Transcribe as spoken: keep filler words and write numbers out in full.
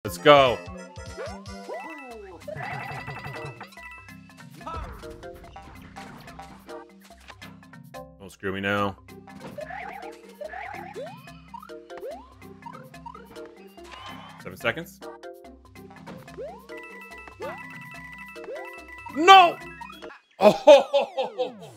Let's go. Don't screw me now. Seven seconds. No! Oh!